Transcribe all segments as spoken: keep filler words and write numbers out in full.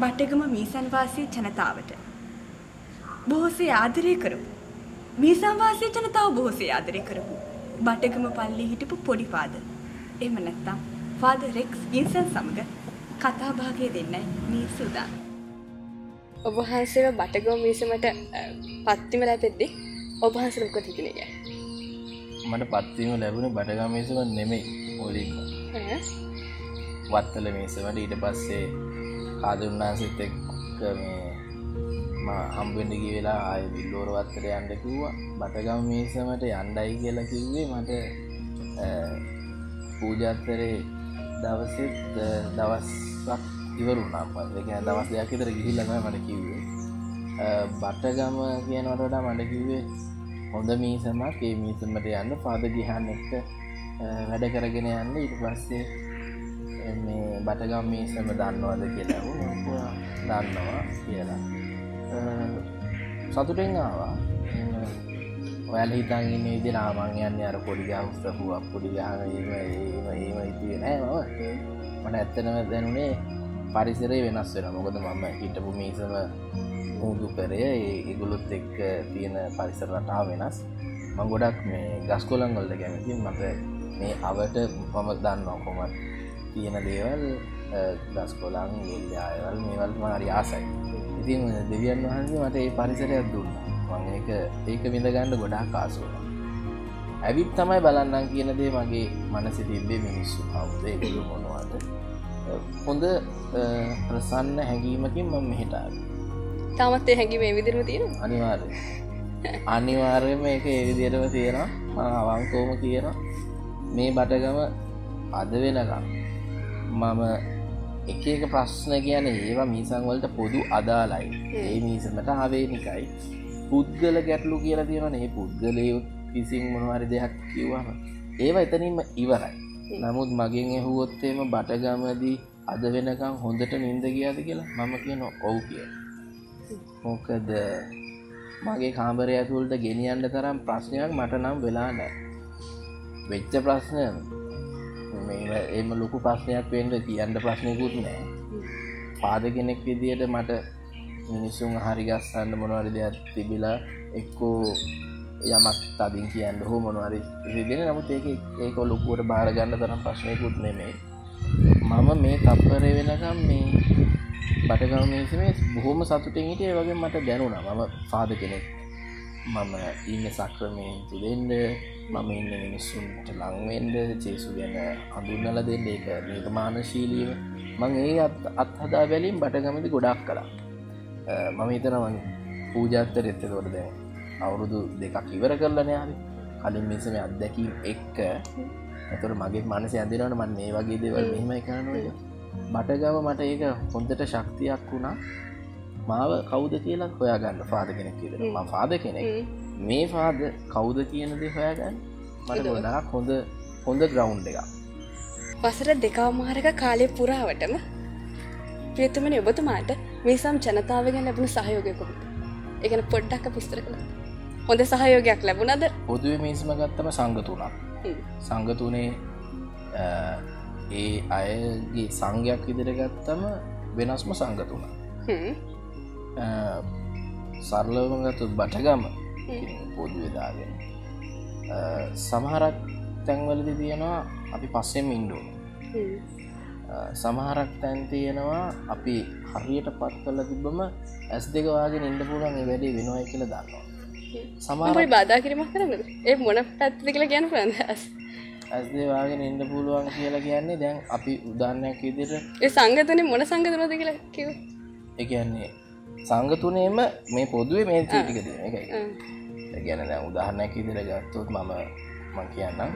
බටගම මීසන් වාසී ජනතාවට බොහෝසේ ආදරය කරපු මීසන් වාසී ජනතාව බොහෝසේ ආදරය කරපු බටගම පල්ලේ හිටපු පොඩි ෆාදර් එහෙම නැත්නම් ෆාදර් රෙක්ස් ගින්සන් සමග කතා භාගය දෙන්නයි මේ සූදානම්. ඔබ වහන්සේව බටගම මීසමට පත්වීම ලැබෙද්දී ඔබ වහන්සේ මොකද හිතන්නේ? මට පත්වීම ලැබුණේ බටගම මීසම නෙමෙයි මුලින්ම. ඈ වත්තල මීසමට ඊට පස්සේ කාදුන්නාසිට එක්ක මේ මම හම්බෙන්න ගිය වෙලාව ආයේ විල්ලෝර වත්තට යන්න කිව්වා. බටගම මීසමට යන්නයි කියලා කිව්වේ මට පූජාත්තරේ දවසෙත් දවසක් ඉවරුණා. ඒ කියන්නේ දවස් දෙකක් විතර ගිහිල්ලා තමයි මට කිව්වේ. බටගම කියනවට වඩා මට කිව්වේ හොඳ මීසමක් ඒ මීසමට යන්න ෆාදර් ගිහන් එක්ක වැඩ කරගෙන යන්න. ඊට පස්සේ මේ බටගම මීසම දන්නවද කියලා වුණා. දන්නවා කියලා. සතුටෙන් ආවා. ඔයාලා හිතන් ඉන්නේ විදිහට ආ මං යන්නේ අර පොඩි ගහ උස්සපුවා පොඩි ගහ එහෙම එහෙම එහෙම හිතුවේ නෑ මම. මට ඇත්තටම දැනුනේ පරිසරය වෙනස් වෙනවා. මොකද මම හිටපු මීසම මුදු කරේ ඒගොල්ලොත් එක්ක තියෙන පරිසර රටාව වෙනස්. මම ගොඩක් මේ ගස් කොළන් වලට කැමතියි. මට මේ අවට මම දන්නවා කොහොමද තියෙන දේවල් ගස් කොළන් එල්ලයවල් මේවල් මම හරි ආසයි. ඉතින් දෙවියන් වහන්සේ මට මේ පරිසරයක් දුන්නා. මම ඒක ඒක විඳ ගන්න ගොඩාක් ආස වුණා. ඇවිත් තමයි බලන්නම් කියන දේ මගේ මනසේ තිබ්බේ මිනිස්සු කවුද ඒගොල්ලෝ මොනවද. හොඳ ප්‍රසන්න හැඟීමකින් මම මෙහෙට ආවා. තාමත් ඒ හැඟීම මේ විදිහටම තියෙනවා? අනිවාර්යයෙන්. අනිවාර්යයෙන්ම මේක ඒ විදිහටම තියෙනවා. මම අවංකවම කියනවා. මේ බටගම අද වෙනකම් මම එක එක ප්‍රශ්න කියන්නේ ඒවා මීසන් වලට පොදු අදාළයි. ඒ මීසමට ආවේනිකයි. පුද්ගල ගැටලු කියලා තියෙනවනේ. මේ පුද්ගලයෝ කිසිම මොනවා හරි දෙයක් කිව්වම ඒවා එතනින්ම ඉවරයි. නමුත් මගෙන් ඇහුවොත් එහෙම බටගමදී අද වෙනකම් හොඳට නිින්ද ගියාද කියලා මම කියනවා ඔව් කියලා. මොකද මගේ කාමරය ඇතුළට ගෙනියන්න තරම් ප්‍රශ්නයක් මට නම් වෙලා නැහැ. වෙච්ච ප්‍රශ්න මේ එහෙම ලොකු ප්‍රශ්නයක් වෙන්න කියන්න ප්‍රශ්නයකුත් නැහැ. පාද කෙනෙක් විදියට මට මිනිසුන් හරි ගස්සන්න මොනවා හරි දෙයක් තිබිලා එක්කෝ යමක් තදින් කියන්න හෝ මොනවා හරි ඉතින් නමුත් ඒක ඒක ලොකුවට බාර ගන්න තරම් ප්‍රශ්නයකුත් නෙමෙයි. මම මේ තප්පරේ වෙනකම් මේ බටගම මීසමේ බොහොම සතුටින් හිටියේ. ඒ වගේම මට දැනුණා මම ෆාදර් කෙනෙක්. මම ඉන්නේ සක්‍රමේන්තු දෙන්න, මම ඉන්නේ මිනිස්සුන්ට ලං වෙන්න, ජේසු ගැන හඳුන්වලා දෙන්න. ඒක නිර්මාණශීලීව මම ඒ අත්හදා බැලීම් බටගමදී ගොඩාක් කළා. මම හිතනවා මම පූජාත්තරෙත් ඒකට දැන් අවුරුදු දෙකක් ඉවර කරලා නේ ආවේ. කලින් මිසමේ අත්දැකීම් එක්ක. ඒතර මගේ මනසේ ඇඳිනවනේ මම මේ වගේ දේවල් මෙහෙමයි කරනවා. බටගම මට ඒක හොඳට ශක්තියක් වුණා. මාව කවුද කියලා හොයාගන්න ෆාදර් කෙනෙක් විදිහට. මම ෆාදර් කෙනෙක්. මේ ෆාදර් කවුද කියන දේ හොයාගන්න මට ගොඩාක් හොඳ හොඳ ග්‍රවුන්ඩ් එකක්. වසර දෙකමාරක කාලය පුරාවටම ප්‍රියතුමනි ඔබතුමාට මීසම් ජනතාවගෙන් ලැබුණු සහයෝගය කොහොමද? ඒ කියන්නේ පොඩ්ඩක් විස්තර කළා. හොඳ සහයෝගයක් ලැබුණාද? පොදුවේ මීසම ගත්තම සංඝ තුනක්. සංඝ තුනේ ඒ අයගේ සංඝයක් විදිහට ගත්තම වෙනස්ම සංඝ තුනක්. හ්ම්. සරලවම ගත්තොත් බටගම පොදුවේ දාගෙන සමහරක් තැන්වලදී තියෙනවා අපි පස්සෙන් ඉන්න ඕනේ. හ්ම්. සමහරක් තැන් තියෙනවා අපි හරියට පත් කරලා තිබ්බම ඇස් දෙක වාගෙන ඉන්න පුළුවන් මේ වැඩේ වෙනවයි කියලා දන්නවා. සමහර අපි බාධා කිරීමක් කරන්නද? ඒ මොන පැත්තද කියලා කියන්න පුළුවන්ද? ඇස් දෙක වාගෙන ඉන්න පුළුවන් කියලා කියන්නේ දැන් අපි උදාහරණයක් විදිහට ඒ සංගතනේ මොන සංගතනද කියලා කිව්වේ? ඒ කියන්නේ සංඝ තුනේම මේ පොදුවේ මේ ටික තියෙන එකයි. ඒ කියන්නේ දැන් උදාහරණයක් විදිහට ගත්තොත් මම මම කියන්නම්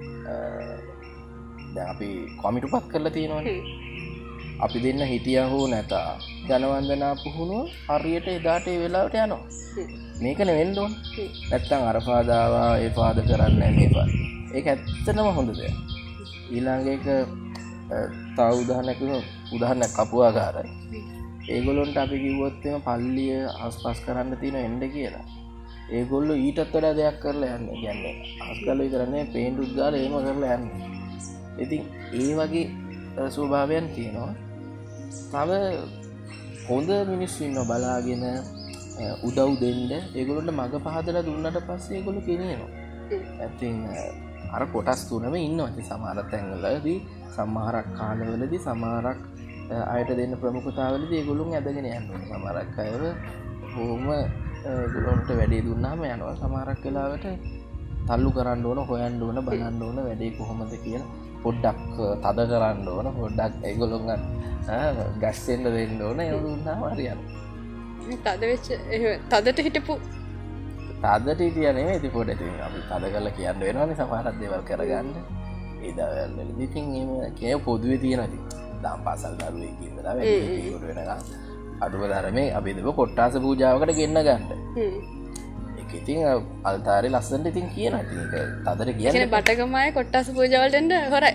දැන් අපි කොමිටුපත් කරලා තියෙනවනේ. අපි දෙන්න හිටියා හෝ නැතා ජනවන්දනා පුහුණුව හරියට එදාට ඒ වෙලාවට යනවා. මේක නෙවෙන්න ඕන. නැත්තම් අර පාදාවා ඒ පාද කරන්නේ මේ පාද. ඒක ඇත්තටම හොඳ දෙයක්. ඊළඟ එක තව උදාහරණයක් උදාහරණයක් කපුවාකාරයි. ඒගොල්ලොන්ට අපි කිව්වොත් එම පල්ලිය ආස්පස් කරන්න තියෙන එන්න කියලා. ඒගොල්ලෝ ඊටත් වඩා දෙයක් කරලා යන්නේ. කියන්නේ ආස්කල් විතරනේ පේන්ටුත් ගාලා එහෙම කරලා යන්නේ. ඉතින් ඒ වගේ ස්වභාවයන් තියෙනවා. තව හොඳ මිනිස්සු ඉන්නවා බලාගෙන උදව් දෙන්න. ඒගොල්ලන්ට මඟ පහදලා දුන්නට පස්සේ ඒගොල්ලෝ කෙනියනවා. ඉතින් අර කොටස් තුනම ඉන්නවා. ඉතින් සමහර තැන්වලදී සමහරක් කාලවලදී සමහරක් අයට දෙන්න ප්‍රමුඛතාවලදී ඒගොල්ලෝ ඇදගෙන යනවා. සමහරක් අයව බොහොම ඒගොල්ලන්ට වැඩේ දුන්නාම යනවා. සමහරක් වෙලාවට තල්ලු කරන්න ඕන, හොයන්න ඕන, බලන්න ඕන වැඩේ කොහොමද කියලා පොඩ්ඩක් තද කරන්න ඕන, පොඩ්ඩක් ඒගොල්ලොන් ගැස්සෙන්න දෙන්න ඕන. ඒක දුන්නාම හරියනවා. තද වෙච්ච තදට හිටපු තදට හිටියා නෙමෙයි ඉතින් පොඩ ඉතින් අපි තද කරලා කියන්න වෙනවනේ සමහරක් දේවල් කරගන්න. ඒ දවල්වල ඉතින් එහෙම කේ පොදුවේ තියෙනවා ඉතින්. දාම් පාසල් දරුවෙක් ඉඳලා වැඩි හිටියෙකුට වෙනකන් අඩුව ධර්මයේ අපි දෙව කොට්ටාස පූජාවකට ගෙන්න ගන්න. හ්ම්. ඒක ඉතින් අල්තාරේ ලස්සනට ඉතින් කියනවා. ඉතින් ඒක තදට කියන්නේ. කියන්නේ බටගමයි කොට්ටාස පූජාවලට එන්න හොරයි.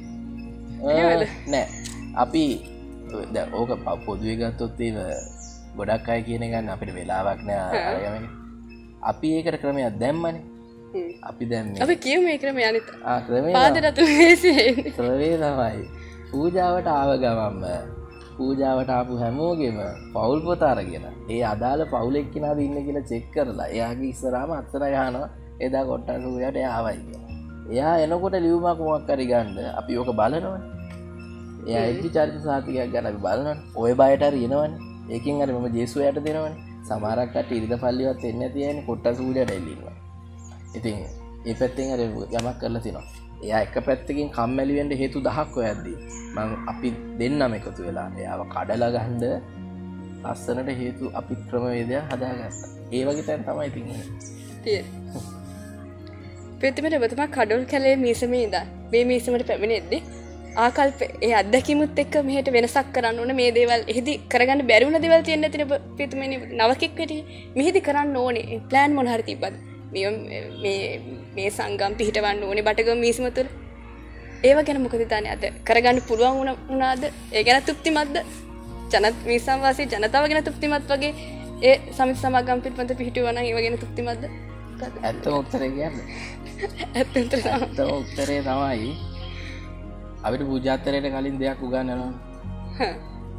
නෑ. අපි දැන් ඕක පොදුවේ ගත්තොත් ඒ ගොඩක් අය කියන ගන්න අපිට වෙලාවක් නෑ අරගෙන. අපි ඒකට ක්‍රමයක් දැම්මනේ. අපි දැන් මේ අපි කියමු මේ ක්‍රමය අනිත්. ආ ක්‍රමය. පාදයට තුනේසේ. ක්‍රමය තමයි. පූජාවට ආව ගමන්ම පූජාවට ආපු හැමෝගෙම පවුල් පොත අරගෙන ඒ අදාළ පවුල් එක්කිනාද ඉන්නේ කියලා චෙක් කරලා එයාගේ ඉස්සරහාම අත්තර ගහනවා එදා කොට්ටාස පූජාවට එයා ආවයි කියලා. එයා එනකොට ලියුමක් මොකක් හරි ගන්න අපි ඕක බලනවනේ. එයා එද්දි චරිත සාතිකයක් ගන්න අපි බලනවනේ. ඔය බයට හරි එනවනේ. ඒකෙන් අර මම ජේසුසයට දෙනවනේ. සමහරක් කට්ටිය ඉරිද පල්ලිවත් එන්නේ නැති අයනේ කොට්ටාස පූජාවට එල්ලිනවා. ඉතින් ඒ පැත්තෙන් අර යමක් කරලා තිනවා. එයා එක පැත්තකින් කම්මැලි වෙන්න හේතු දහයක් හොයද්දී මම අපි දෙන්නම එකතු වෙලා එයාව කඩලා ගහන්න ලස්සනට හේතු අපි ක්‍රමවේදයක් හදාගත්තා. ඒ වගේ තැන් තමයි ඉතින් තියෙන්නේ. ප්‍රතිමේ ඔබතුමා කඩොල් කැලේ මීසමේ ඉඳන් මේ මීසමට පැමිණෙද්දී ආකල්ප ඒ අත්දැකීමුත් එක්ක මෙහෙට වෙනසක් කරන්න ඕනේ මේ දේවල් එහිදී කරගන්න බැරි වුණ දේවල් තියෙන නැතිනේ ප්‍රතිමේ නවකෙක් වෙටි මෙහිදී කරන්න ඕනේ ප්ලෑන් මොන හරි තිබ්බද මේ මේ මේ සංගම් පිහිටවන්න ඕනේ බටගම මීසම තුළ ඒව ගැන මොකද හිතන්නේ අද කරගන්න පුළුවන් වුණාද ඒ ගැන තෘප්තිමත්ද ජනත් මීසම් වාසී ජනතාව ගැන තෘප්තිමත් වගේ ඒ සමිත සමාගම් පිටපත පිහිටුවා නම් ඒව ගැන තෘප්තිමත්ද ඇත්තම උත්තරේ කියන්නේ ඇත්ත උත්තරේ ඇත්තම උත්තරේ තමයි අපිට පූජාතරයට කලින් දෙයක් උගන්වනවා. හ්ම්.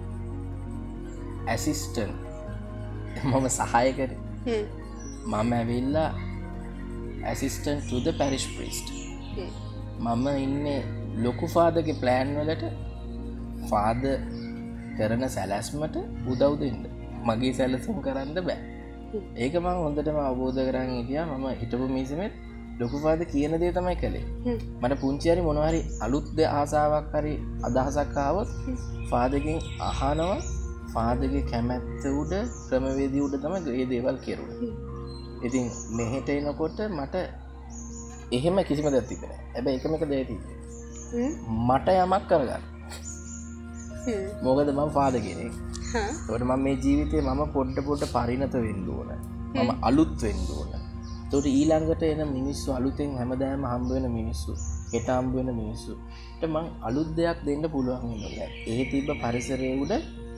ඇසිස්ටන්ට් මම සහායකයෙක්. හ්ම්. මම ඇවිල්ලා assistant to the parish priest. හ්ම්. මම ඉන්නේ ලොකු ෆාදර්ගේ ප්ලෑන් වලට ෆාදර් කරන සැලැස්මට උදව් දෙන්න. මගේ සැලසුම් කරන්න බෑ. ඒක මම හොඳටම අවබෝධ කරගන්න හිටියා. මම හිටපු මිසෙමෙත් ලොකු ෆාදර් කියන දේ තමයි කළේ. මට පුංචි හරි මොනවා හරි අලුත් දේ ආසාවක් හරි අදහසක් ආවොත් ෆාදර්ගෙන් අහනවා. ෆාදර්ගේ කැමැත්ත උඩ ක්‍රමවේදී උඩ තමයි මේ දේවල් කෙරුවේ. ඉතින් මෙහෙට එනකොට මට එහෙම කිසිම දෙයක් තිබුණේ නැහැ. හැබැයි එකම එක දෙයක් තිබුණේ. මට යමක් කරගන්න. මොකද මම ෆාදර් කෙනෙක්. හා. ඒකට මම මේ ජීවිතේ මම පොඩ පොඩ පරිණත වෙන්න ඕන. මම අලුත් වෙන්න ඕන. ඒකට ඊළඟට එන මිනිස්සු අලුතෙන් හැමදාම හම්බ වෙන මිනිස්සු, හෙට හම්බ වෙන මිනිස්සු. ඒත් මං අලුත් දෙයක් දෙන්න පුළුවන් වෙනවා. ඒ තිබ්බ පරිසරයේ උඩ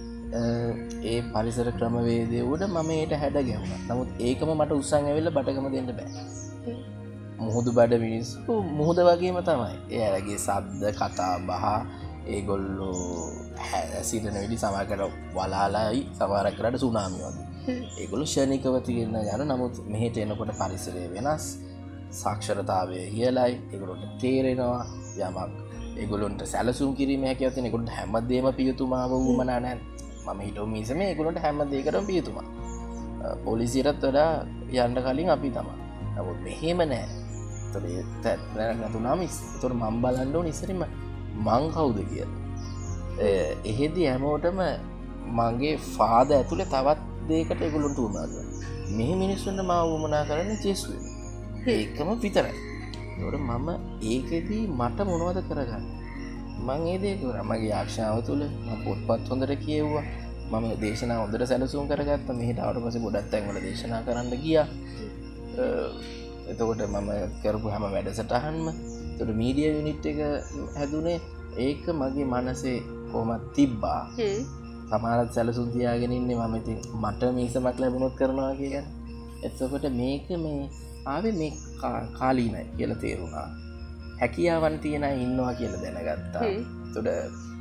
ඒ පරිසර ක්‍රමවේදයේ උඩ මම ඒට හැඩ ගැහුණා. නමුත් ඒකම මට උස්සන් ඇවිල්ලා බටගම දෙන්න බෑ. මුහුදු බඩ මිනිස්සු මුහුද වගේම තමයි. එයාලගේ සද්ද, කතා බහ, ඒගොල්ලෝ සිටින විදි සමහරකට වලාලයි, සමහරකට සුනාමි වගේ. ඒගොල්ලෝ ශනිකව තියෙන යන නමුත් මෙහෙට එනකොට පරිසරය වෙනස්, සාක්ෂරතාවය ඉහළයි, ඒගොල්ලන්ට තේරෙනවා යමක්. ඒගොල්ලන්ට සැලසුම් කිරීම හැකියාව තියෙන. ඒගොල්ලන්ට හැමදේම පියතුමාව වුමනා නැහැ. මම හිතුව මිසමේ ඒගොල්ලන්ට හැමදේකටම පියතුමා. පොලිසියටත් වඩා යන්න කලින් අපි තමයි. නමුත් මෙහෙම නෑ. ඒතකොට ඒ නැතුණාම ඒතකොට මම බලන්න ඕනේ ඉස්සරින්ම මං කවුද කියලා. එහෙදි හැමෝටම මගේ ෆාදර් ඇතුලේ තවත් දෙයකට ඒගොල්ලන්ට උනා කරනවා. මෙහි මිනිස්සුන්ට මාව වමනා කරන්නේ ජේසුස් වෙන්නේ. ඒකම විතරයි. ඒතකොට මම ඒකෙදි මට මොනවද කරගන්න? මං ඒ දේ කරා. මගේ ආශාව තුල මම පොත්පත් හොඳට කියෙව්වා. මම දේශනා හොඳට සැලසුම් කරගත්තා. මෙහෙට ආවට පස්සේ ගොඩක් තැන්වල දේශනා කරන්න ගියා. එතකොට මම කරපු හැම වැඩසටහනම එතකොට මීඩියා යුනිට් එක හැදුනේ ඒක මගේ මනසේ කොහොමද තිබ්බා. හ්ම්. සමහරත් සැලසුම් තියාගෙන ඉන්නේ මම ඉතින් මට මේසමක් ලැබුණොත් කරනවා කියන්නේ. එතකොට මේක මේ ආවේ මේ කාලීනයි කියලා තේරුණා. හැකියාවන් තියන අය ඉන්නවා කියලා දැනගත්තා. එතකොට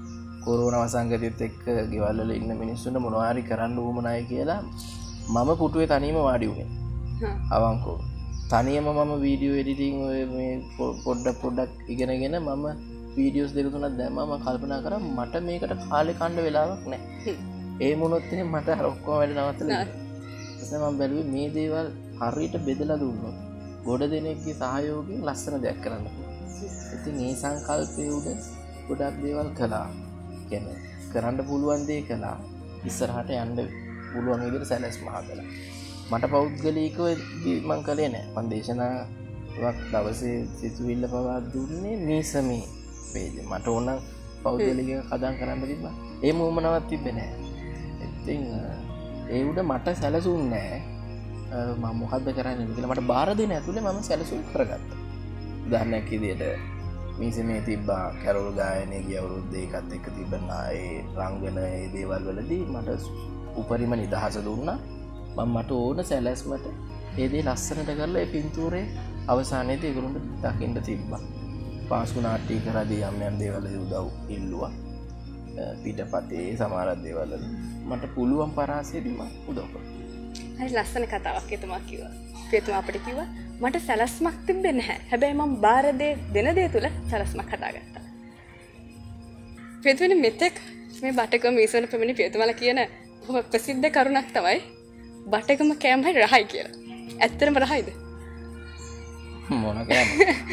කොරෝනා වසංගතයත් එක්ක ගෙවල් වල ඉන්න මිනිස්සුන්ට මොනවා හරි කරන්න උවමනයි කියලා මම පුටුවේ තනියම වාඩි වුණේ. අවංකව. තනියම මම වීඩියෝ එඩිටිං ඔය මේ පොඩ්ඩක් පොඩ්ඩක් ඉගෙනගෙන මම වීඩියෝස් දෙක තුනක් දැම්මා. මම කල්පනා කරා මට මේකට කාලේ කන්න වෙලාවක් නැහැ. ඒ මොනොත් ඉතින් මට අර ඔක්කොම වැඩ නවත්තලා ඉතින් මම බැලුවේ මේ දේවල් හරියට බෙදලා දුන්නොත් ගොඩ දෙනෙක්ගේ සහයෝගයෙන් ලස්සන දෙයක් කරන්න පුළුවන්. ඉතින් මේ සංකල්පයේ උඩ ගොඩක් දේවල් කළා. කියන්නේ කරන්න පුළුවන් දේ කළා. ඉස්සරහට යන්න පුළුවන් විදිහට සැලැස්ම හදලා. මට පෞද්ගලිකව මම කළේ නෑ. මම දේශනාවක් දවසේ සිතුවිල්ල පවා දුන්නේ මේසමේ වේදේ. මට ඕන පෞද්ගලිකව කඩම් කරන්න තිබ්බා. ඒ මොමනාවක් තිබ්බේ නෑ. ඉතින් ඒ උඩ මට සැලසුන්නේ නෑ. මම මොකද්ද කරන්නේ කියලා මට බාර දෙන්න ඇතුලේ මම සැලසුම් කරගත්තා. උදාහරණයක් විදියට මේසමේ තිබ්බා කැරෝල් ගායනයේ ගිය අවුරුද්ද ඒකත් එක්ක තිබෙනා ඒ රංගන ඒ දේවල් වලදී මට උපරිම නිදහස දුන්නා. මම මට ඕන සැලැස්මට ඒ දේ ලස්සනට කරලා ඒ පින්තූරේ අවසානයේදී ඒගොල්ලන්ට දකින්න තිබ්බා. පාස්කු නාට්‍ය කරදී යම් යම් දේවල් උදව් ඉල්ලුවා. පිටපතේ සමහර දේවල් මට පුළුවන් පරාසයේදී මම උදව් කරා. හරි ලස්සන කතාවක් එතුමා කිව්වා. එතුමා අපිට කිව්වා මට සැලැස්මක් තිබෙන්නේ නැහැ. හැබැයි මම බාර දේ දෙන දේ තුල සැලැස්මක් හදාගත්තා. පියතුමනි මෙතෙක් මේ බටකම මිසවන පැමිණි පියතුමාලා කියන බොහොම ප්‍රසිද්ධ කරුණක් තමයි බටකම කෑමයි රහයි කියලා. ඇත්තටම රහයිද? මොන කෑම?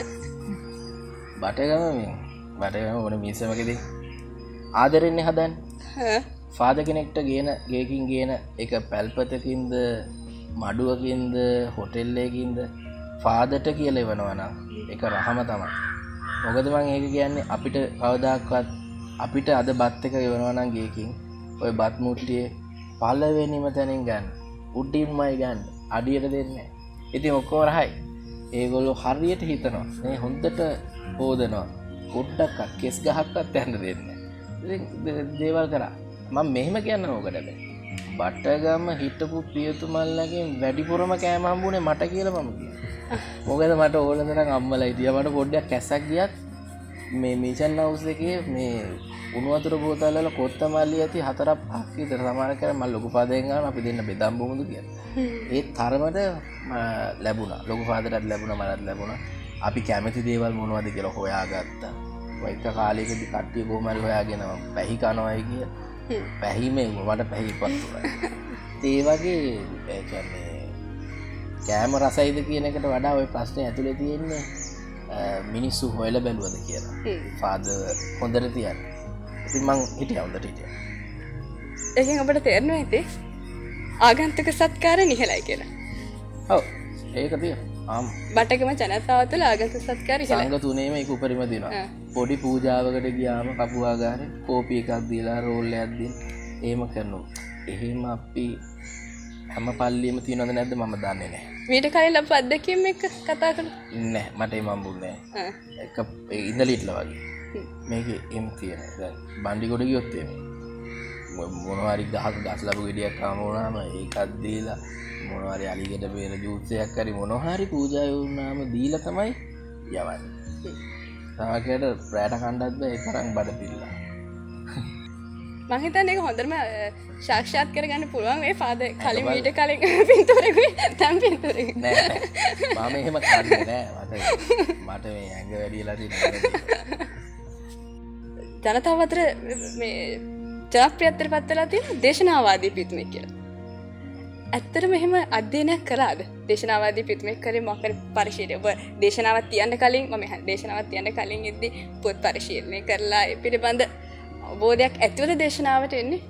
බටකම මේ බටකම ඕන මිසමකදී ආදරෙන්නේ හදන්නේ. ෆාදර් කෙනෙක්ට ගේන ගේකින් ගේන එක පැල්පතකින්ද මඩුවකින්ද හොටෙල් එකකින්ද ෆාදර්ට කියලා එවනවා නම් ඒක රහම තමයි. මොකද මම ඒක කියන්නේ අපිට කවදාකවත් අපිට අද බත් එක ගෙවනවා නම් ගේකින් ඔය බත් මුට්ටියේ පළවෙනිම තැනින් ගන්න. උඩින්මයි ගන්න. අඩියට දෙන්නේ නැහැ. ඉතින් ඔක්කොම රහයි. ඒගොල්ලෝ හරියට හිතනවා. මේ හොඳට හොදනවා. පොඩ්ඩක් කෙස් ගහක්වත් යන්න දෙන්නේ නැහැ. ඉතින් දේවල් කරා. මම මෙහෙම කියන්න ඕකට බෑ. බටගම හිටපු පියතුමල්ලගෙන් වැඩිපුරම කෑම හම්බුනේ මට කියලා මම කියනවා. මොකද මට ඕන තරම් අම්මලා හිටියා. මට පොඩ්ඩක් කැසක් ගියත් මේ මිෂන් හවුස් එකේ මේ උණු වතුර බෝතල් වල කොත්තමල්ලි ඇති හතරක් පහක් විතර සමාන කරලා මම ලොකු පාදයෙන් ගන්න අපි දෙන්න බෙදම් බොමුද කියලා. ඒ තරමට ලැබුණා. ලොකු පාදටත් ලැබුණා මටත් ලැබුණා. අපි කැමති දේවල් මොනවද කියලා හොයාගත්තා. ඔය එක කාලයකදී කට්ටිය කොහොම හරි හොයාගෙන පැහි කනවායි කියලා. පැහිමේ මට පැහිපත් උනා. ඒ වගේ ඒ කියන්නේ කෑම රසයිද කියන එකට වඩා ওই ප්‍රශ්නේ ඇතුලේ තියෙන්නේ මිනිස්සු හොයලා බැලුවද කියලා. ෆාදර් හොඳට තියන්නේ. ඉතින් මං හිටියා හොඳට හිටියා. ඒකෙන් අපිට තේරෙනවා ඇති ආගන්තුක සත්කාර නිහලයි කියලා. ඔව් ඒක තියෙනවා. ආම් බටගම ජනතාව තුළ ආගන්තුක සත්කාර ඉහළයි. සංඝ තුනේම ඒක උපරිම දෙනවා. පොඩි පූජාවකට ගියාම කපුවාගාරේ කෝපි එකක් දීලා රෝල් එකක් දීලා එහෙම කරනවා. එහෙම අපි හැම පල්ලියෙම තියනවද නැද්ද මම දන්නේ නැහැ. මීට කලින් අප අත්දැකීම් එක්ක කතා කළා. නැහැ මට ඒ මම්බුන්නේ නැහැ. එක ඉඳලිట్లా වගේ. මේකේ එම් තියෙනවා. දැන් බණ්ඩිගොඩ ගියොත් එන්නේ මොනවා හරි ගහක ගස් ලැබු ගෙඩියක් ආම වුණාම ඒකක් දීලා මොනවා හරි අලිගෙඩ බේර ජූස් එකක් හරි මොනවා හරි පූජා වුණාම දීලා තමයි යවන්නේ. තාකේට ප්‍රෑට කණ්ඩත් බෑ ඒ තරම් බඩ පිළලා. මම හිතන්නේ ඒක හොඳටම සාක්ෂාත් කරගන්න පුළුවන් මේ ෆාදර් කලින් මීට කලින් පින්තූරෙකුයි දැන් පින්තූරෙකුයි. නෑ නෑ මම එහෙම කරන්නේ නෑ මට මට මේ ඇඟ වැඩිලා තියෙනවා. ජනතාව අතර මේ ජනප්‍රියත්වයට පත් වෙලා තියෙන දේශනාවාදී පිටුමෙක් කියලා. ඇත්තටම එහෙම අධ්‍යයනයක් කරාද? දේශනාවාදී පිටුමෙක් කරේ මොකක් හරි පරිශීලනය. ඔබ දේශනාවක් තියන්න කලින් මම දේශනාවක් තියන්න කලින් ඉද්දි පොත් පරිශීලනය කරලා ඒ පිළිබඳ අවබෝධයක් ඇතිවද දේශනාවට එන්නේ?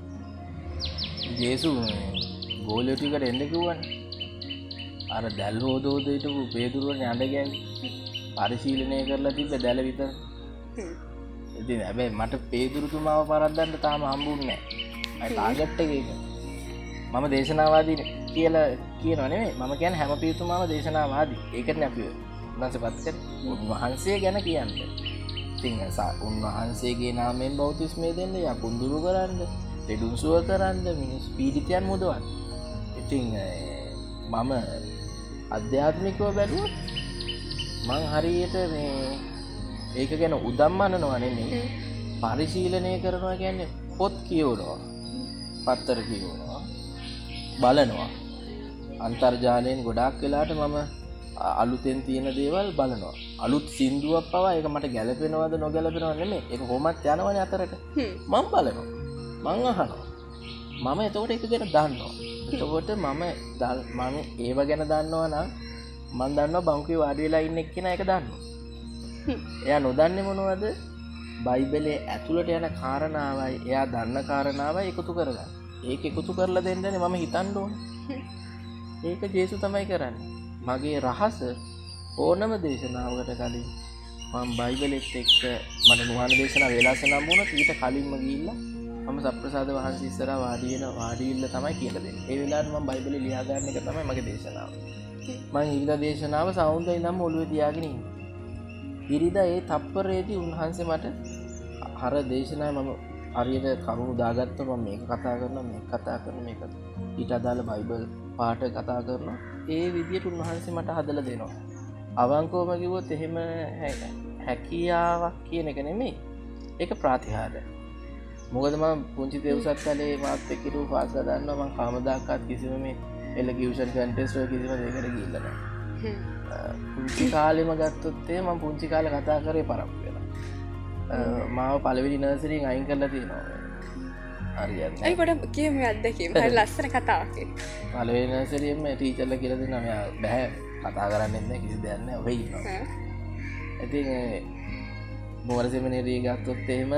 ජේසු ගෝලියෝ ටිකට එන්න කිව්වනේ. අර දැල් හොදෝද හිටපු පේදුරුවනේ අඬ ගෑවේ. පරිශීලනය කරලා තිබ්බ දැල විතර. ඉතින් හැබැයි මට පේදුරුතුමාව පරද්දන්න තාම හම්බුන්නේ නැහැ. අය ටාගට් එකේ ඉන්නේ. මම දේශනාවාදී කියලා කියනව නෙමෙයි. මම කියන්නේ හැම පියතුමාම දේශනාවාදී. ඒකනේ අපි උන්වහන්සේපත් කරන්නේ. උන්වහන්සේ ගැන කියන්නේ. ඉතින් උන්වහන්සේගේ නාමයෙන් බෞතිස්මය දෙන්න, යකුන්දුරු කරන්න, ලෙඩුන් සුව කරන්න, මිනිස් පීඩිතයන් මුදවන්න. ඉතින් මම අධ්‍යාත්මිකව බැලුවොත් මං හරියට මේ ඒක ගැන උදම්මනනවා නෙමෙයි. පරිශීලනය කරනවා කියන්නේ පොත් කියවනවා, පත්තර කියවනවා, බලනවා. අන්තර්ජාලයෙන් ගොඩාක් වෙලාට මම අලුතෙන් තියෙන දේවල් බලනවා. අලුත් සින්දුවක් පවා ඒක මට ගැලපෙනවද නොගැලපෙනවද නෙමෙයි. ඒක කොහොමත් යනවනේ අතරට. මම බලනවා. මං අහනවා. මම එතකොට ඒක ගැන දන්නවා. එතකොට මම මම ඒව ගැන දන්නවා නම් මම දන්නවා බංකුවේ වාඩි වෙලා ඉන්න එක්කෙනා ඒක දන්නවා. එයා නොදන්නේ මොනවද? බයිබලයේ ඇතුළට යන කාරණාවයි එයා දන්න කාරණාවයි එකතු කරගන්න. ඒක එකතු කරලා දෙන්නනේ මම හිතන්න ඕනේ. ඒක ජේසු තමයි කරන්නේ. මගේ රහස ඕනම දේශනාවකට කලින් මම බයිබලෙත් එක්ක මට නුවණ දේශනාව වෙලාස නම් වුණා ඊට කලින්ම ගිහිල්ලා මම සප්‍රසාද වහන්සේ ඉස්සරහා වාඩි වෙන වාඩි වෙන්න තමයි කියලා දෙන්නේ. ඒ වෙලාවට මම බයිබලේ ලියා ගන්න එක තමයි මගේ දේශනාව. මම ඉරිදා දේශනාව සවුන්දේ ඉඳන්ම ඔළුවේ තියාගෙන ඉන්නේ. ඉරිදා ඒ තප්පරේදී උන්වහන්සේ මට අර දේශනාව මම හරියට කරුණු දාගත්තා. මම මේක කතා කරනවා මේක කතා කරනවා මේක ඊට අදාළ බයිබල් පාඩ කතා කරනවා. ඒ විදියට උන්වහන්සේ මට හදලා දෙනවා. අවංකවම කිව්වොත් එහෙම හැකියාවක් කියන එක නෙමෙයි. ඒක ප්‍රාතිහාර්ය. මොකද මම පුංචි දේවසත් කාලේ මාත් එක්ක ඉරු පාසල දන්නවා මම කවමදාකවත් කිසිම මේ එලකියුෂන් කන්ටෙස්ට් වල කිසිම දෙයකට ගිහිල්ලා නැහැ. පුංචි කාලෙම ගත්තොත් එහෙම මම පුංචි කාලේ කතා කරේ පරක්කු වෙලා. මාව පළවෙනි නර්සරියෙන් අයින් කරලා තියෙනවා. හරියට. ඒ කොට කිය මේ අත්දැකීම. හරි ලස්සන කතාවක් ඒක. පළවෙනි නර්සරියෙන් මේ ටීචර්ලා කියලා දෙනවා මෙයා බෑ කතා කරන්නේ නැහැ කිසි දෙයක් නැහැ ඔබ ඉන්නවා. ඉතින් මොවර සෙමිනේරිය ගත්තොත් එහෙම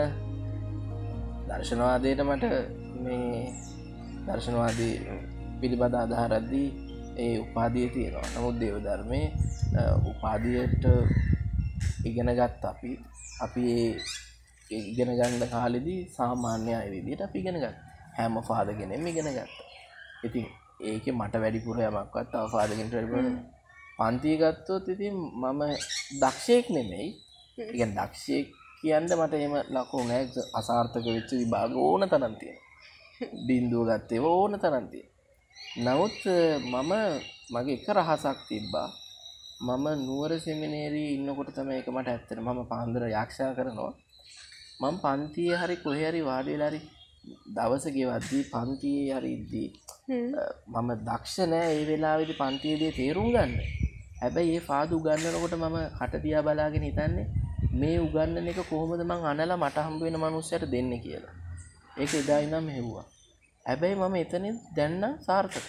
දර්ශනවාදයට මට මේ දර්ශනවාදී පිළිබඳ අදහරද්දී ඒ උපාධිය තියෙනවා. නමුත් දේව ධර්මයේ උපාධියට ඉගෙන ගත්ත අපි අපි ඒ ඉගෙන ගන්න කාලෙදී සාමාන්‍ය අය විදිහට අපි ඉගෙන ගත්තා. හැම ෆාදර් කෙනෙක්ම ඉගෙන ගත්තා. ඉතින් ඒකේ මට වැඩිපුර යමක්වත් තව ෆාදර් කෙනෙක්ට වැඩිපුර පන්තිය ගත්තොත් ඉතින් මම දක්ෂයෙක් නෙමෙයි. ඒ කියන්නේ දක්ෂයෙක් කියන්න මට එහෙම ලකුණු නැහැ. අසාර්ථක වෙච්ච විභාග ඕන තරම් තියෙනවා. බින්දුව ගත්තේ ඕන තරම් තියෙනවා. නමුත් මම මගේ එක රහසක් තිබ්බා. මම නුවර සෙමිනේරියේ ඉන්නකොට තමයි ඒක මට ඇත්තට මම පාන්දර යක්ෂා කරනවා. මම පන්තියේ හරි කොහේ හරි වාඩි වෙලා හරි දවස ගෙවද්දී පන්තියේ හරි ඉද්දී මම දක්ෂ නෑ ඒ වෙලාවේදී පන්තියේදී තේරුම් ගන්න. හැබැයි ඒ ෆාදු උගන්වනකොට මම කට දිහා බලාගෙන හිතන්නේ මේ උගන්වන එක කොහොමද මං අනලා මට හම්බ වෙන මනුස්සයට දෙන්නේ කියලා. ඒක එදා ඉඳන් මෙහෙව්වා. හැබැයි මම එතනින් දැන් නම් සාර්ථකයි.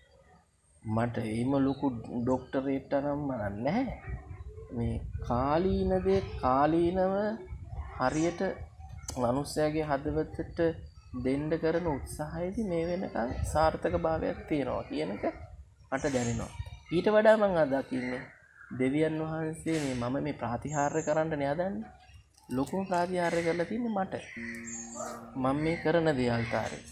මට එහෙම ලොකු ડોක්ටරේට් නම් නැහැ. මේ කාලීන දේ කාලීනව හරියට මනුස්සයාගේ හදවතට දෙන්න කරන උත්සාහයේදී මේ වෙනකන් සාර්ථක භාවයක් තියෙනවා කියන එක මට දැනෙනවා. ඊට වඩා මම අදකින්නේ දෙවියන් වහන්සේ මේ මම මේ ප්‍රාතිහාර්ය කරන්න නෑදන්නේ. ලොකුම ප්‍රාතිහාර්ය කරලා තින්නේ මට. මම මේ කරන දේ අල්තාරේ.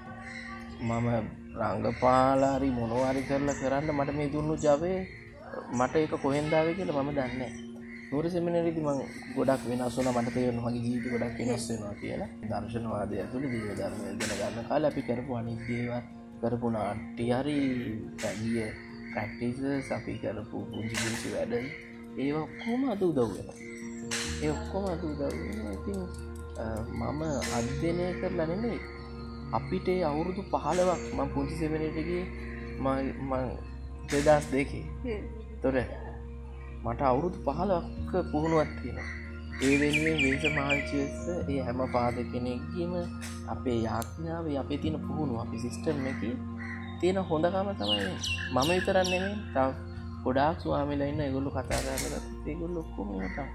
මම රංගපාලා හරි මොනවා හරි කරලා කරන්න මට මේ දුන්නු ජවයේ මට ඒක කොහෙන්ද ආවේ කියලා මම දන්නේ නැහැ. නුවර සෙමිනේරියේදී මම ගොඩක් වෙනස් වුණා. මට තේරෙනවා මගේ ජීවිතේ ගොඩක් වෙනස් වෙනවා කියලා. දර්ශනවාදය ඇතුළේ දිව ධර්මය ඉගෙන ගන්න කාලේ අපි කරපු අනිත් දේවල් කරපු නාට්‍ය හරි පැගිය ප්‍රැක්ටිසස් අපි කරපු පුංචි පුංචි වැඩ ඒ ඔක්කොම අද උදව් වෙනවා. ඒ ඔක්කොම අද උදව් වෙනවා. ඉතින් මම අධ්‍යයනය කරලා නෙමෙයි අපිට අවුරුදු පහළොවක් මම පුංචි සෙමිනේරියට ගියේ මම දෙදහස් දෙකේ. ඒතොර මට අවුරුදු පහළොවක් පුහුණුවක් තියෙනවා. ඒ වෙනුවෙන් වේස මහන්සියස්ස ඒ හැම පාද කෙනෙක්ගේම අපේ යාඥාවේ අපේ තියෙන පුහුණුව අපේ සිස්ටම් එකේ තියෙන හොඳකම තමයි මම විතරක් නෙමෙයි තව ගොඩාක් ස්වාමීලා ඉන්න ඒගොල්ලෝ කතා කරනකොට ඒගොල්ලෝ ඔක්කොම තමයි.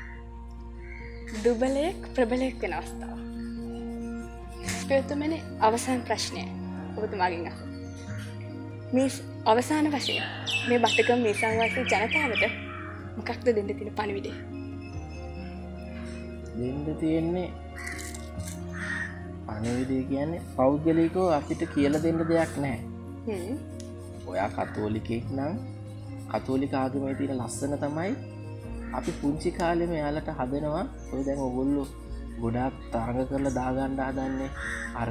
දුබලෙක් ප්‍රබලෙක් වෙන අවස්ථාව. ප්‍රථමනේ අවසාන ප්‍රශ්නය ඔබතුමාගෙන් අහන්න. මේ අවසාන වශයෙන් මේ බටගම මේ සංවාසී ජනතාවට මොකක්ද දෙන්න තියෙන පණිවිඩය? දෙන්න තියෙන්නේ පණිවිඩය කියන්නේ පෞද්ගලිකව අපිට කියලා දෙන්න දෙයක් නැහැ. හ්ම්. ඔයා කතෝලිකෙක් නම් කතෝලික ආගමේ තියෙන ලස්සන තමයි අපි පුංචි කාලෙම එයාලට හදනවා. ඔය දැන් ඔයගොල්ලෝ ගොඩාක් තරඟ කරලා දාගන්න හදන්නේ අර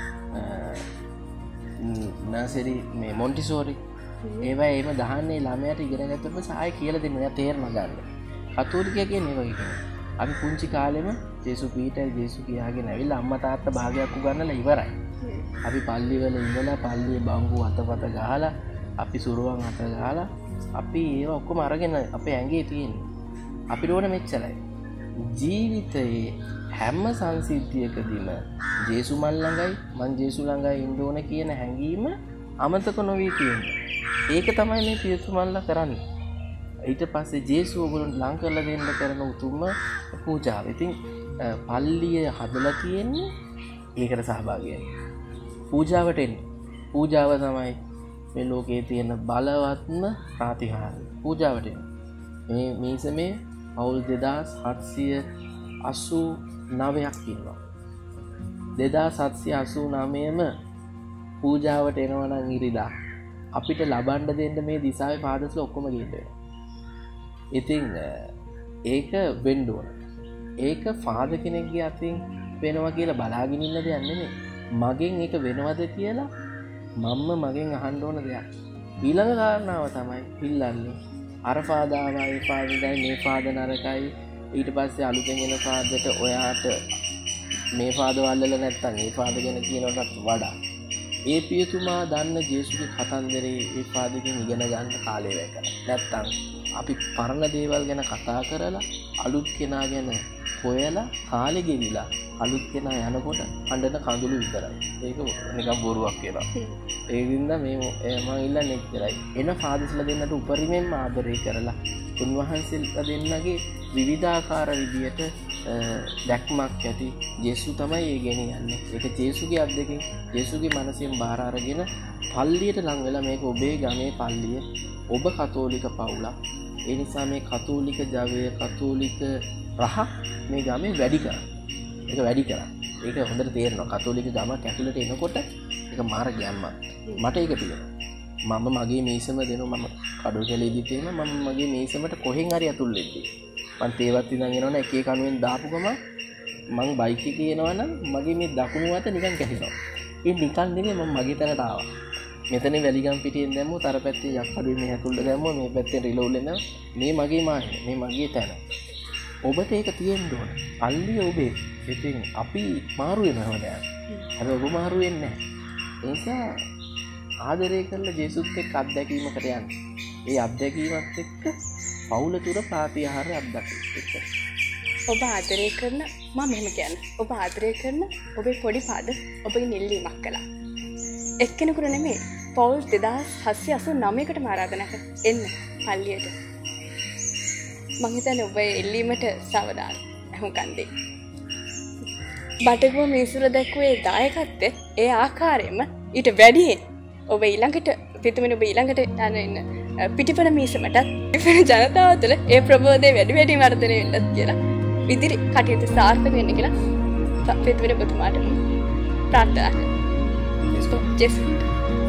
නර්සරි මේ මොන්ටිසෝරි ඒවා එහෙම දහන්නේ ළමයට ඉගෙන ගත්තොත් පස්සේ ආයෙ කියලා දෙන්න. එයා තේරෙන්න ගන්න. කතෝලිකයා කියන්නේ ඒ වගේ කෙනෙක්. අපි පුංචි කාලෙම ජේසු පීටර් ජේසු කියාගෙන ඇවිල්ලා අම්මා තාත්තා භාගයක් උගන්වලා ඉවරයි. අපි පල්ලිවල ඉඳලා පල්ලියේ බංගු අතපත ගහලා අපි සුරුවන් අත ගහලා අපි ඒව ඔක්කොම අරගෙන අපේ ඇඟේ තියෙන්නේ. අපිට ඕන මෙච්චරයි. ජීවිතයේ හැම සංසිද්ධියකදීම ජේසු මල් ළඟයි මං ජේසු ළඟයි ඉන්න ඕන කියන හැඟීම අමතක නොවී තියෙනවා. ඒක තමයි මේ පියතුමල්ලා කරන්නේ. ඊට පස්සේ ජේසු ඔයගොල්ලන්ට ලං කරලා දෙන්න කරන උතුම්ම පූජාව. ඉතින් පල්ලිය හදලා තියෙන්නේ ඒකට සහභාගී වෙන්න. පූජාවට එන්න. පූජාව තමයි මේ ලෝකයේ තියෙන බලවත්ම ප්‍රතිහාරය. පූජාවට එන්න. මේ මේසමේ පවුල් දෙදාස් හත්සිය අසූ නවයක් ඉන්නවා. දෙදාස් හත්සිය අසූ නවයම පූජාවට එනවා නම් ඉරිදා අපිට ලබන්න දෙන්න මේ දිසාවේ පාදස්ල ඔක්කොම ගිහින් වෙනවා. ඉතින් ඒක වෙන්න ඕන. ඒක ෆාදර් කෙනෙක්ගේ අතින් වෙනවා කියලා බලාගෙන ඉන්න දෙයක් නෙමෙයි. මගෙන් ඒක වෙනවද කියලා මම්ම මගෙන් අහන්න ඕන දෙයක්. ඊළඟ කාරණාව තමයි පිල්ලන්නේ. අර ෆාදාවයි ෆාදරයි මේ ෆාදර් නරකයි ඊට පස්සේ අලුතෙන් එන ෆාදර්ට ඔයාට මේ ෆාදර් වල්ලලා නැත්තම් ඒ ෆාදර් ගැන කියනකටත් වඩා ඒ පියතුමා දන්න ජේසුගේ කතන්දරේ ඒ ෆාදර්ගෙන් ඉගෙන ගන්න කාලය වැය කරා. නැත්තම් අපි පරණ දේවල් ගැන කතා කරලා අලුත් කෙනා ගැන හොයලා කාලෙ ගෙවිලා අලුත් කෙනා යනකොට හඬන කඳුළු විතරයි. ඒක නිකන් බොරුවක් කියලා. ඒ වින්දා මේ මම ඉල්ලන්නේ එච්චරයි. එන ෆාදර්ස්ලා දෙන්නට උපරිමයෙන්ම ආදරය කරලා උන්වහන්සේලා දෙන්නගේ විවිධාකාර විදියට දැක්මක් ඇති ජේසු තමයි ඒ ගෙනියන්නේ. ඒක ජේසුගේ අත්දැකීම් ජේසුගේ මනසෙන් බාර අරගෙන පල්ලියට ලං වෙලා මේක ඔබේ ගමේ පල්ලිය ඔබ කතෝලික පවුලක්. ඒ නිසා මේ කතෝලික ජවය කතෝලික රහ මේ ගමේ වැඩි කරා. ඒක වැඩි කරා. ඒක හොඳට තේරෙනවා. කතෝලික ගමක් ඇතුළට එනකොට ඒක මාර ගැම්මක්. මට ඒක තියෙනවා. මම මගේ මේසම දෙනවා. මම කඩොල් කැලේදී තියෙනවා. මම මගේ මේසමට කොහෙන් හරි ඇතුල් වෙද්දී මං තේවත් ඉඳන් එනවනේ එක එක අණුවෙන් දාපු ගම මං බයික් එකේ එනවනම් මගේ මේ දකුණු අත නිකන් කැහිනවා. ඒ නිකන් නෙමෙයි මම මගේ තැනට ආවා. මෙතන වැලිගම් පිටියෙන් දැම්මෝ තර පැත්තේ යක්කඩුවේ මේ ඇතුළට දැම්මෝ මේ පැත්තේ රිලෝල් එනවා. මේ මගේ මාහේ මේ මගේ තැන. ඔබට ඒක තියෙන්න ඕන. පල්ලිය ඔබේ. ඉතින් අපි මාරු වෙනවද? අර ඔබ මාරු වෙන්නේ නැහැ. ඒ නිසා ආදරය කරලා ජේසුස් එක්ක අත්දැකීමකට යන්න. ඒ අත්දැකීමත් එක්ක පවුල තුර ප්‍රාතිහාර්ය අත්දැකීම්. ඔබ ආදරය කරන මම මෙහෙම කියන්නේ. ඔබ ආදරය කරන ඔබේ පොඩි පාද ඔබගේ නිල්ලීමක් කළා. එක්කෙනෙකුට නෙමෙයි පවුල් දෙදාස් හත්සිය අසූ නවයකට ආරාධනා කර එන්න පල්ලියට. මං හිතන්නේ ඔබ එල්ලීමට සවදාන අහුම්කන් දෙයි. බටගම මිනිසුර දැක්වේ දායකත්වය ඒ ආකාරයෙන්ම ඊට වැඩියෙන් ඔබ ඊළඟට පිටුමන ඔබ ඊළඟට යන පිටිපන මීසමටත් පිටිපන ජනතාව තුළ ඒ ප්‍රබෝධය වැඩි වැඩි වර්ධනය වෙන්නත් කියලා ඉදිරි කටයුතු සාර්ථක වෙන්න කියලා පිටුමන ඔබතුමාට ප්‍රාර්ථනා කරනවා. ජෙස්